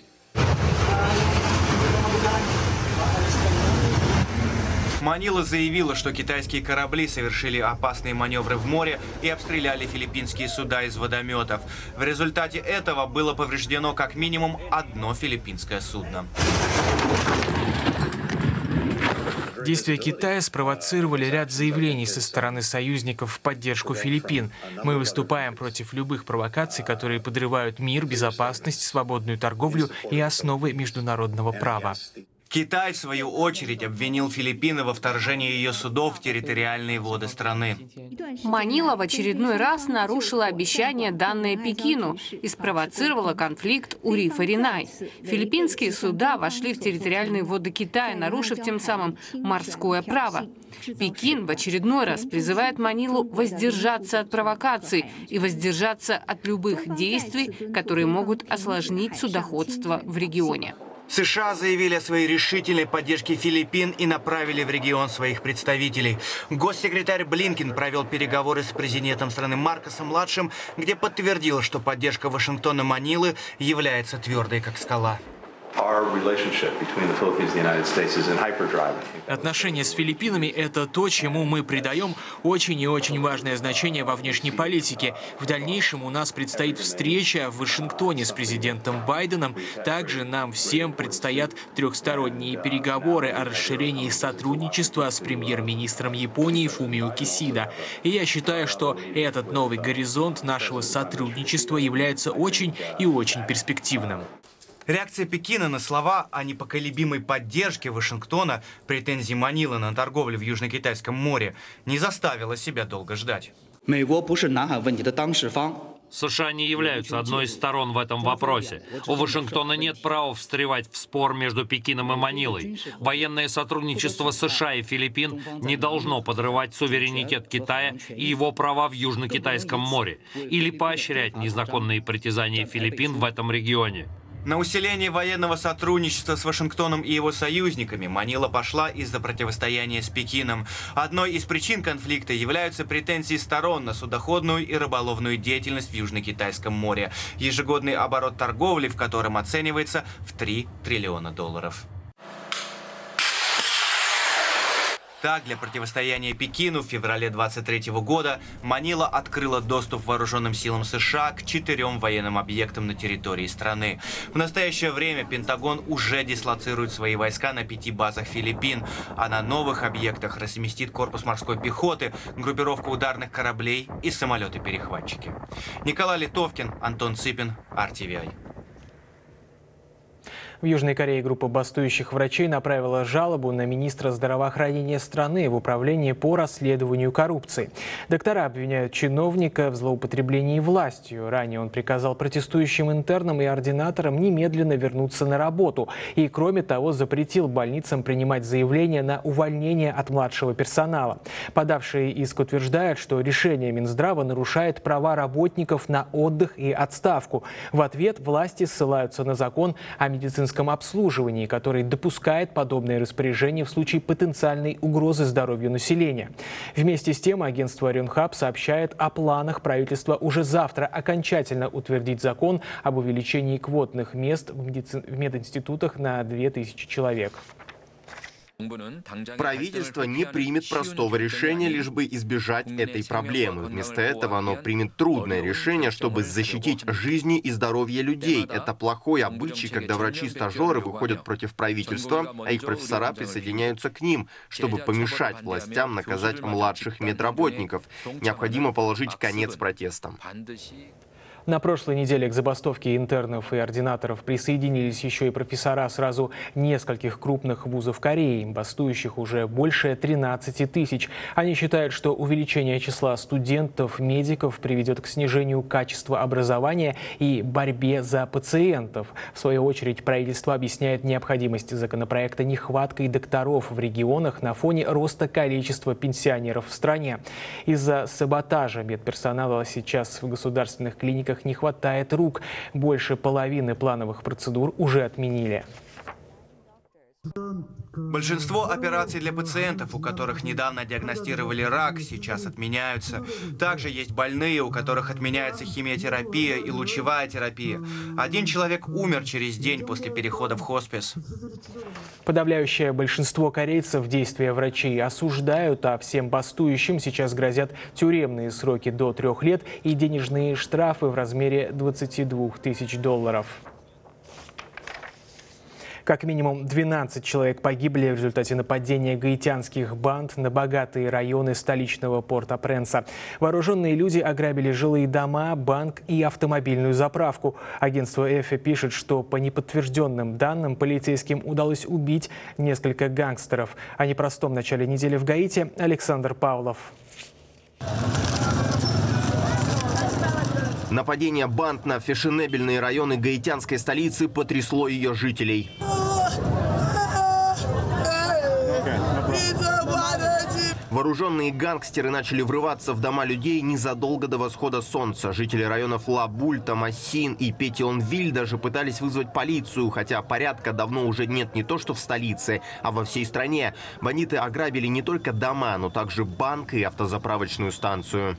Манила заявила, что китайские корабли совершили опасные маневры в море и обстреляли филиппинские суда из водометов. В результате этого было повреждено как минимум одно филиппинское судно. Действия Китая спровоцировали ряд заявлений со стороны союзников в поддержку Филиппин. Мы выступаем против любых провокаций, которые подрывают мир, безопасность, свободную торговлю и основы международного права. Китай, в свою очередь, обвинил Филиппины во вторжении ее судов в территориальные воды страны. Манила в очередной раз нарушила обещание, данное Пекину, и спровоцировала конфликт у рифа Ринай. Филиппинские суда вошли в территориальные воды Китая, нарушив тем самым морское право. Пекин в очередной раз призывает Манилу воздержаться от провокаций и воздержаться от любых действий, которые могут осложнить судоходство в регионе. США заявили о своей решительной поддержке Филиппин и направили в регион своих представителей. Госсекретарь Блинкен провел переговоры с президентом страны Маркосом-младшим, где подтвердил, что поддержка Вашингтона Манилы является твердой, как скала. Отношения с Филиппинами – это то, чему мы придаем очень и очень важное значение во внешней политике. В дальнейшем у нас предстоит встреча в Вашингтоне с президентом Байденом. Также нам всем предстоят трехсторонние переговоры о расширении сотрудничества с премьер-министром Японии Фумио Кисида. И я считаю, что этот новый горизонт нашего сотрудничества является очень и очень перспективным. Реакция Пекина на слова о непоколебимой поддержке Вашингтона претензий Манилы на торговлю в Южно-Китайском море не заставила себя долго ждать. США не являются одной из сторон в этом вопросе. У Вашингтона нет права встревать в спор между Пекином и Манилой. Военное сотрудничество США и Филиппин не должно подрывать суверенитет Китая и его права в Южно-Китайском море или поощрять незаконные притязания Филиппин в этом регионе. На усиление военного сотрудничества с Вашингтоном и его союзниками Манила пошла из-за противостояния с Пекином. Одной из причин конфликта являются претензии сторон на судоходную и рыболовную деятельность в Южно-Китайском море. Ежегодный оборот торговли, в котором оценивается в три триллиона долларов. Так, для противостояния Пекину в феврале двадцать третьего года Манила открыла доступ вооруженным силам США к четырем военным объектам на территории страны. В настоящее время Пентагон уже дислоцирует свои войска на пяти базах Филиппин, а на новых объектах разместит корпус морской пехоты, группировку ударных кораблей и самолеты-перехватчики. Николай Литовкин, Антон Цыпин, ар ти ви ай. В Южной Корее группа бастующих врачей направила жалобу на министра здравоохранения страны в управлении по расследованию коррупции. Доктора обвиняют чиновника в злоупотреблении властью. Ранее он приказал протестующим интернам и ординаторам немедленно вернуться на работу. И, кроме того, запретил больницам принимать заявления на увольнение от младшего персонала. Подавшие иск утверждают, что решение Минздрава нарушает права работников на отдых и отставку. В ответ власти ссылаются на закон о медицинском обслуживании, который допускает подобные распоряжения в случае потенциальной угрозы здоровью населения. Вместе с тем агентство Рёнхап сообщает о планах правительства уже завтра окончательно утвердить закон об увеличении квотных мест в, медици... в мединститутах на две тысячи человек. Правительство не примет простого решения, лишь бы избежать этой проблемы. Вместо этого оно примет трудное решение, чтобы защитить жизни и здоровье людей. Это плохой обычай, когда врачи-стажеры выходят против правительства, а их профессора присоединяются к ним, чтобы помешать властям наказать младших медработников. Необходимо положить конец протестам. На прошлой неделе к забастовке интернов и ординаторов присоединились еще и профессора сразу нескольких крупных вузов Кореи. Бастующих уже больше тринадцати тысяч. Они считают, что увеличение числа студентов-медиков приведет к снижению качества образования и борьбе за пациентов. В свою очередь, правительство объясняет необходимость законопроекта нехваткой докторов в регионах на фоне роста количества пенсионеров в стране. Из-за саботажа медперсонала сейчас в государственных клиниках не хватает рук. Больше половины плановых процедур уже отменили. Большинство операций для пациентов, у которых недавно диагностировали рак, сейчас отменяются. Также есть больные, у которых отменяется химиотерапия и лучевая терапия. Один человек умер через день после перехода в хоспис. Подавляющее большинство корейцев действия врачей осуждают, а всем бастующим сейчас грозят тюремные сроки до трех лет и денежные штрафы в размере двадцати двух тысяч долларов. Как минимум двенадцать человек погибли в результате нападения гаитянских банд на богатые районы столичного Порт-о-Пренса. Вооруженные люди ограбили жилые дома, банк и автомобильную заправку. Агентство ЭФИ пишет, что по неподтвержденным данным полицейским удалось убить несколько гангстеров. О непростом начале недели в Гаити Александр Павлов. Нападение банд на фешенебельные районы гаитянской столицы потрясло ее жителей. Вооруженные гангстеры начали врываться в дома людей незадолго до восхода солнца. Жители районов Лабуль, Тамасин и Петионвиль даже пытались вызвать полицию, хотя порядка давно уже нет не то что в столице, а во всей стране. Бандиты ограбили не только дома, но также банк и автозаправочную станцию.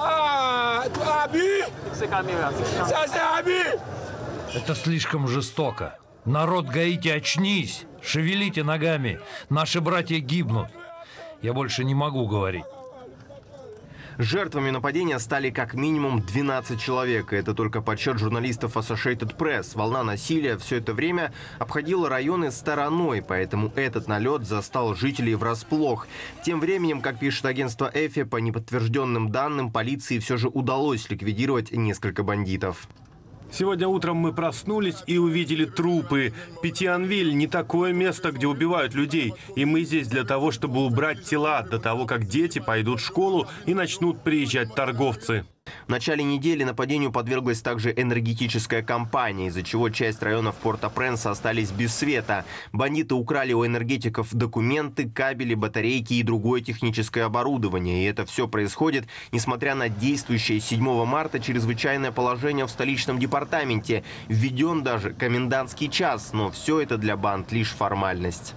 Это слишком жестоко. Народ Гаити, очнись! Шевелите ногами! Наши братья гибнут! Я больше не могу говорить. Жертвами нападения стали как минимум двенадцать человек. Это только подсчет журналистов Associated Press. Волна насилия все это время обходила районы стороной, поэтому этот налет застал жителей врасплох. Тем временем, как пишет агентство ЭФИ, по неподтвержденным данным, полиции все же удалось ликвидировать несколько бандитов. Сегодня утром мы проснулись и увидели трупы. Петионвиль не такое место, где убивают людей. И мы здесь для того, чтобы убрать тела до того, как дети пойдут в школу и начнут приезжать торговцы. В начале недели нападению подверглась также энергетическая компания, из-за чего часть районов Порт-о-Пренса остались без света. Бандиты украли у энергетиков документы, кабели, батарейки и другое техническое оборудование. И это все происходит, несмотря на действующее седьмого марта чрезвычайное положение в столичном департаменте. Введен даже комендантский час, но все это для банд лишь формальность.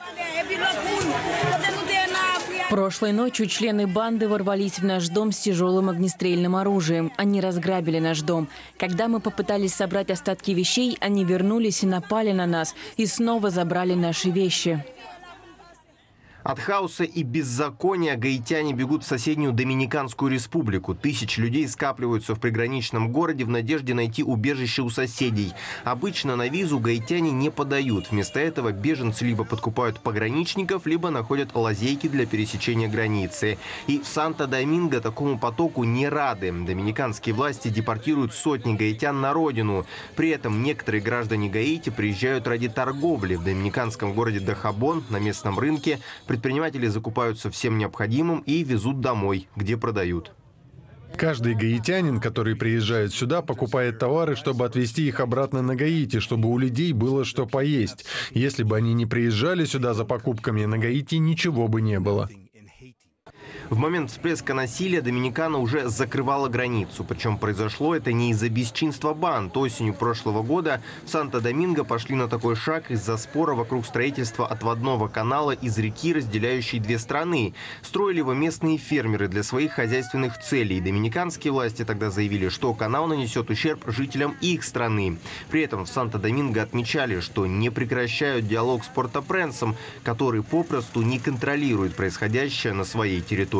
Прошлой ночью члены банды ворвались в наш дом с тяжелым огнестрельным оружием. Они разграбили наш дом. Когда мы попытались собрать остатки вещей, они вернулись и напали на нас. И снова забрали наши вещи. От хаоса и беззакония гаитяне бегут в соседнюю Доминиканскую республику. Тысячи людей скапливаются в приграничном городе в надежде найти убежище у соседей. Обычно на визу гаитяне не подают. Вместо этого беженцы либо подкупают пограничников, либо находят лазейки для пересечения границы. И в Санто-Доминго такому потоку не рады. Доминиканские власти депортируют сотни гаитян на родину. При этом некоторые граждане Гаити приезжают ради торговли. В доминиканском городе Дахабон на местном рынке предприниматели закупаются всем необходимым и везут домой, где продают. Каждый гаитянин, который приезжает сюда, покупает товары, чтобы отвезти их обратно на Гаити, чтобы у людей было что поесть. Если бы они не приезжали сюда за покупками, на Гаити ничего бы не было. В момент всплеска насилия Доминикана уже закрывала границу. Причем произошло это не из-за бесчинства банд. Осенью прошлого года в Санто-Доминго пошли на такой шаг из-за спора вокруг строительства отводного канала из реки, разделяющей две страны. Строили его местные фермеры для своих хозяйственных целей. Доминиканские власти тогда заявили, что канал нанесет ущерб жителям их страны. При этом в Санто-Доминго отмечали, что не прекращают диалог с Порт-о-Пренсом, который попросту не контролирует происходящее на своей территории.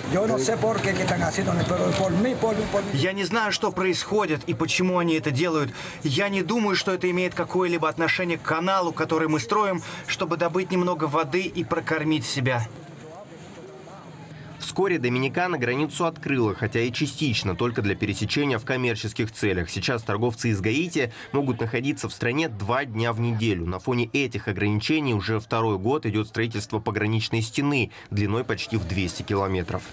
Я не знаю, что происходит и почему они это делают. Я не думаю, что это имеет какое-либо отношение к каналу, который мы строим, чтобы добыть немного воды и прокормить себя. Вскоре Доминикана границу открыла, хотя и частично, только для пересечения в коммерческих целях. Сейчас торговцы из Гаити могут находиться в стране два дня в неделю. На фоне этих ограничений уже второй год идет строительство пограничной стены длиной почти в двести километров.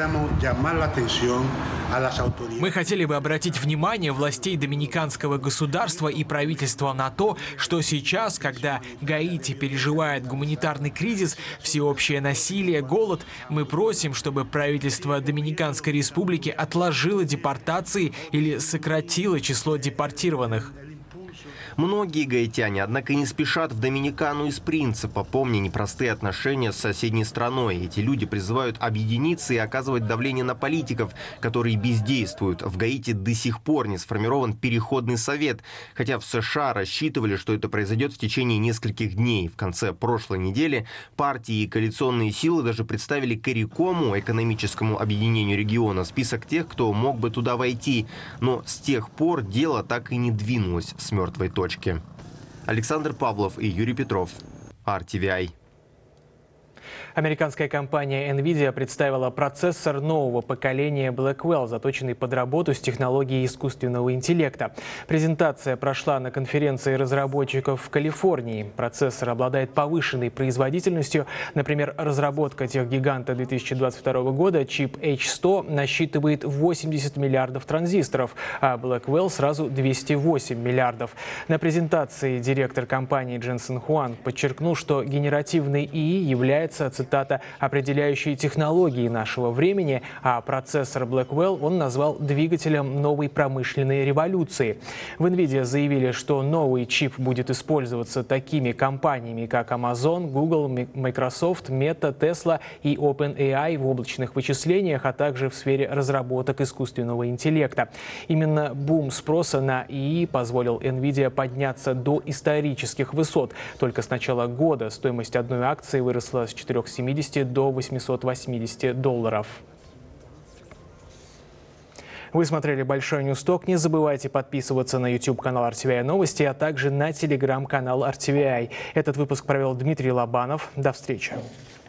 Мы хотели бы обратить внимание властей доминиканского государства и правительства на то, что сейчас, когда Гаити переживает гуманитарный кризис, всеобщее насилие, голод, мы просим, чтобы правительство Доминиканской республики отложило депортации или сократило число депортированных. Многие гаитяне, однако, не спешат в Доминикану из принципа, помня непростые отношения с соседней страной. Эти люди призывают объединиться и оказывать давление на политиков, которые бездействуют. В Гаити до сих пор не сформирован переходный совет, хотя в США рассчитывали, что это произойдет в течение нескольких дней. В конце прошлой недели партии и коалиционные силы даже представили Карикому, экономическому объединению региона, список тех, кто мог бы туда войти. Но с тех пор дело так и не двинулось с мертвой точки. Александр Павлов и Юрий Петров, ар ти ви ай. Американская компания Nvidia представила процессор нового поколения Blackwell, заточенный под работу с технологией искусственного интеллекта. Презентация прошла на конференции разработчиков в Калифорнии. Процессор обладает повышенной производительностью. Например, разработка техгиганта две тысячи двадцать второго года, чип эйч сто, насчитывает восемьдесят миллиардов транзисторов, а Blackwell сразу двести восемь миллиардов. На презентации директор компании Дженсен Хуанг подчеркнул, что генеративный ИИ является, цитата, определяющей технологии нашего времени, а процессор Blackwell он назвал двигателем новой промышленной революции. В Nvidia заявили, что новый чип будет использоваться такими компаниями, как Amazon, Google, Microsoft, Meta, Tesla и OpenAI в облачных вычислениях, а также в сфере разработок искусственного интеллекта. Именно бум спроса на ИИ позволил Nvidia подняться до исторических высот. Только с начала года стоимость одной акции выросла с четырёхсот семидесяти до восьмисот восьмидесяти долларов. Вы смотрели «Большой Ньюсток». Не забывайте подписываться на YouTube-канал ар ти ви ай Новости, а также на телеграм-канал ар ти ви ай. Этот выпуск провел Дмитрий Лобанов. До встречи.